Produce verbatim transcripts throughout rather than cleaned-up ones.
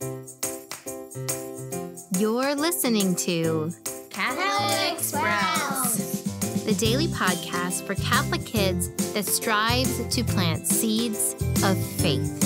You're listening to Catholic Sprouts, the daily podcast for Catholic kids that strives to plant seeds of faith.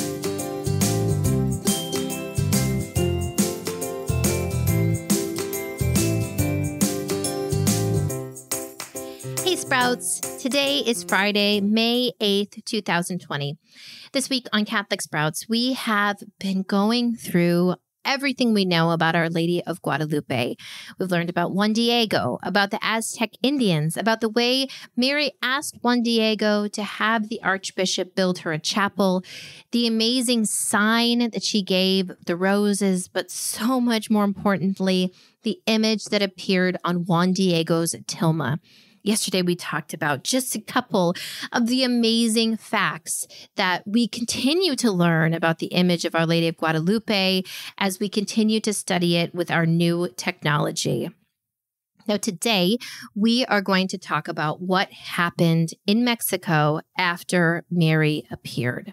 Hey Sprouts, today is Friday, May eighth, twenty twenty. This week on Catholic Sprouts, we have been going through everything we know about Our Lady of Guadalupe. We've learned about Juan Diego, about the Aztec Indians, about the way Mary asked Juan Diego to have the Archbishop build her a chapel, the amazing sign that she gave, the roses, but so much more importantly, the image that appeared on Juan Diego's tilma. Yesterday, we talked about just a couple of the amazing facts that we continue to learn about the image of Our Lady of Guadalupe as we continue to study it with our new technology. Now, today, we are going to talk about what happened in Mexico after Mary appeared.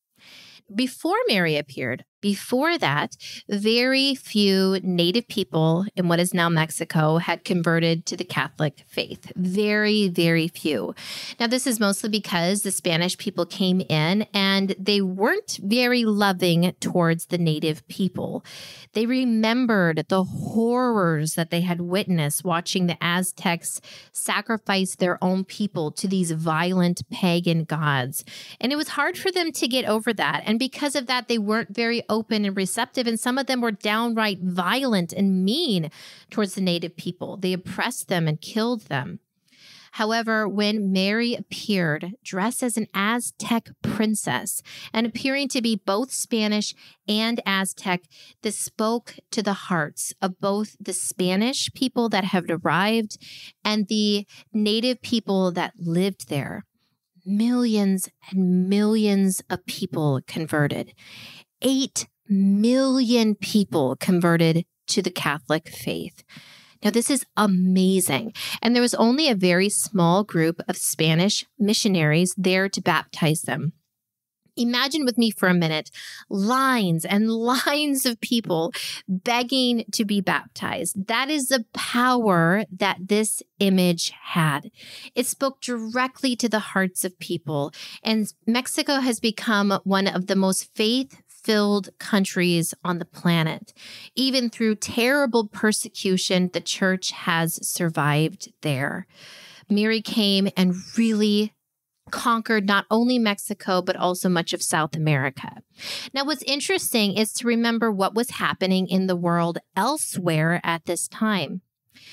Before Mary appeared, before that, very few native people in what is now Mexico had converted to the Catholic faith. Very, very few. Now, this is mostly because the Spanish people came in and they weren't very loving towards the native people. They remembered the horrors that they had witnessed watching the Aztecs sacrifice their own people to these violent pagan gods. And it was hard for them to get over that. And because of that, they weren't very open and receptive, and some of them were downright violent and mean towards the native people. They oppressed them and killed them. However, when Mary appeared dressed as an Aztec princess and appearing to be both Spanish and Aztec, this spoke to the hearts of both the Spanish people that had arrived and the native people that lived there. Millions and millions of people converted. Eight million people converted to the Catholic faith. Now, this is amazing. And there was only a very small group of Spanish missionaries there to baptize them. Imagine with me for a minute, lines and lines of people begging to be baptized. That is the power that this image had. It spoke directly to the hearts of people. And Mexico has become one of the most faith-filled countries on the planet. Even through terrible persecution, the church has survived there. Mary came and really conquered not only Mexico, but also much of South America. Now, what's interesting is to remember what was happening in the world elsewhere at this time.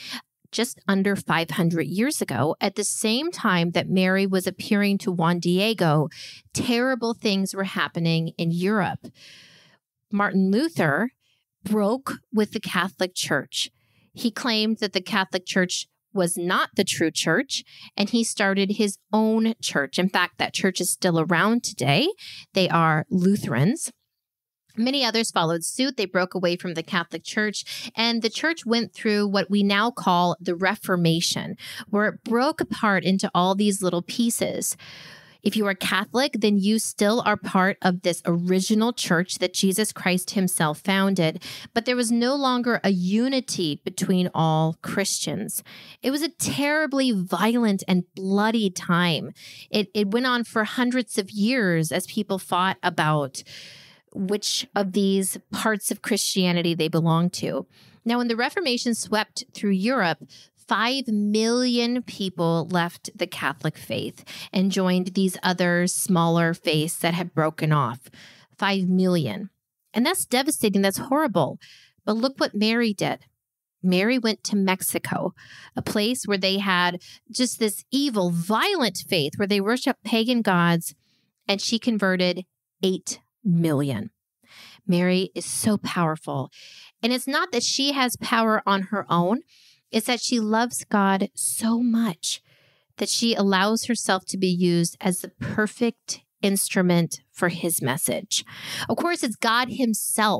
Just under five hundred years ago, at the same time that Mary was appearing to Juan Diego, terrible things were happening in Europe. Martin Luther broke with the Catholic Church. He claimed that the Catholic Church was not the true church, and he started his own church. In fact, that church is still around today. They are Lutherans. Many others followed suit. They broke away from the Catholic Church, and the church went through what we now call the Reformation, where it broke apart into all these little pieces. If you are Catholic, then you still are part of this original church that Jesus Christ himself founded, but there was no longer a unity between all Christians. It was a terribly violent and bloody time. It, it went on for hundreds of years as people fought about which of these parts of Christianity they belonged to. Now, when the Reformation swept through Europe, Five million people left the Catholic faith and joined these other smaller faiths that had broken off. Five million. And that's devastating. That's horrible. But look what Mary did. Mary went to Mexico, a place where they had just this evil, violent faith where they worshiped pagan gods, and she converted eight million. Mary is so powerful. And it's not that she has power on her own. It's that she loves God so much that she allows herself to be used as the perfect instrument for his message. Of course, it's God himself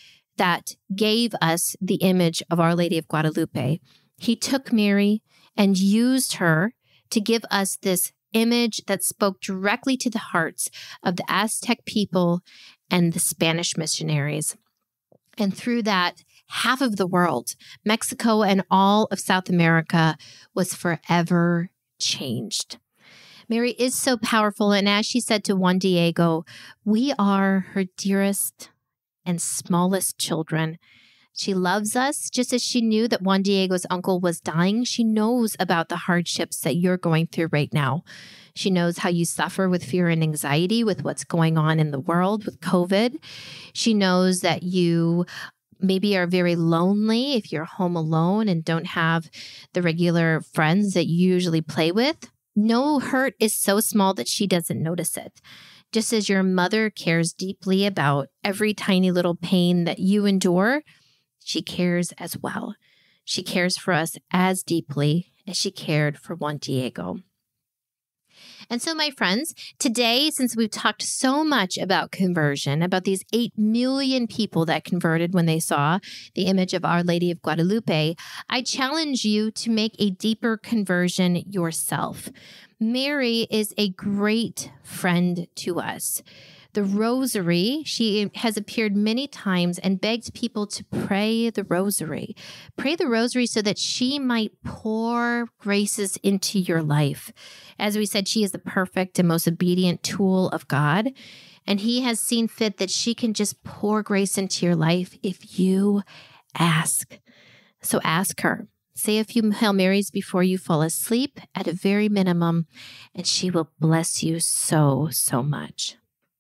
that gave us the image of Our Lady of Guadalupe. He took Mary and used her to give us this image that spoke directly to the hearts of the Aztec people and the Spanish missionaries. And through that, half of the world, Mexico and all of South America, was forever changed. Mary is so powerful. And as she said to Juan Diego, we are her dearest and smallest children. She loves us just as she knew that Juan Diego's uncle was dying. She knows about the hardships that you're going through right now. She knows how you suffer with fear and anxiety with what's going on in the world with COVID. She knows that you maybe are very lonely if you're home alone and don't have the regular friends that you usually play with. No hurt is so small that she doesn't notice it. Just as your mother cares deeply about every tiny little pain that you endure, she cares as well. She cares for us as deeply as she cared for Juan Diego. And so, my friends, today, since we've talked so much about conversion, about these eight million people that converted when they saw the image of Our Lady of Guadalupe, I challenge you to make a deeper conversion yourself. Mary is a great friend to us. The rosary, she has appeared many times and begged people to pray the rosary. Pray the rosary so that she might pour graces into your life. As we said, she is the perfect and most obedient tool of God. And he has seen fit that she can just pour grace into your life if you ask. So ask her. Say a few Hail Marys before you fall asleep at a very minimum, and she will bless you so, so much.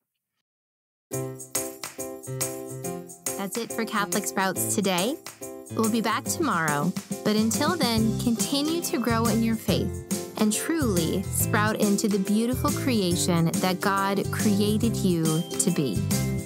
That's it for Catholic Sprouts today. We'll be back tomorrow, but until then, continue to grow in your faith and truly sprout into the beautiful creation that God created you to be.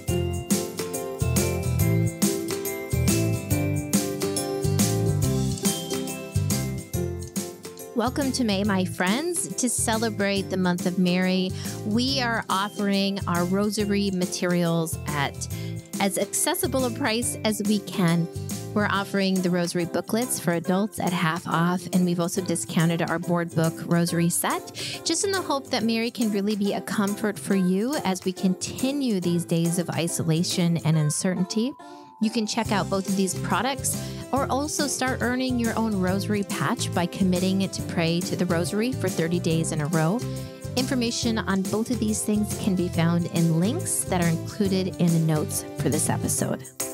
Welcome to May, my friends. To celebrate the month of Mary, we are offering our rosary materials at as accessible a price as we can. We're offering the rosary booklets for adults at half off, and we've also discounted our board book rosary set, just in the hope that Mary can really be a comfort for you as we continue these days of isolation and uncertainty. You can check out both of these products or also start earning your own rosary patch by committing to pray to the rosary for thirty days in a row. Information on both of these things can be found in links that are included in the notes for this episode.